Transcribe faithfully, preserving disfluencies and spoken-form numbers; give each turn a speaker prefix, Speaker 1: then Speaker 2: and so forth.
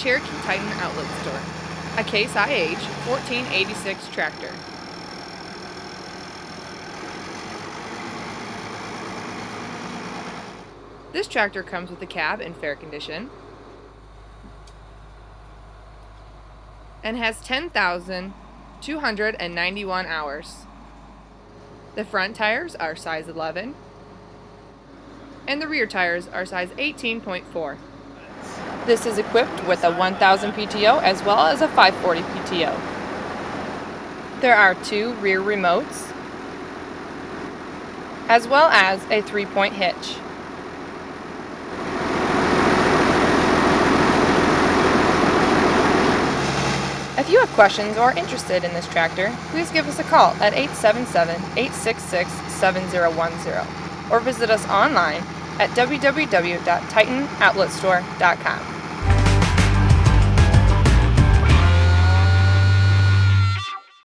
Speaker 1: Cherokee Titan Outlet Store, a Case I H fourteen eighty-six tractor. This tractor comes with a cab in fair condition and has ten thousand two hundred ninety-one hours. The front tires are size eleven and the rear tires are size eighteen point four. This is equipped with a one thousand P T O as well as a five forty P T O. There are two rear remotes as well as a three-point hitch. If you have questions or are interested in this tractor, please give us a call at eight seven seven, eight six six, seven zero one zero or visit us online at w w w dot titan outlet store dot com.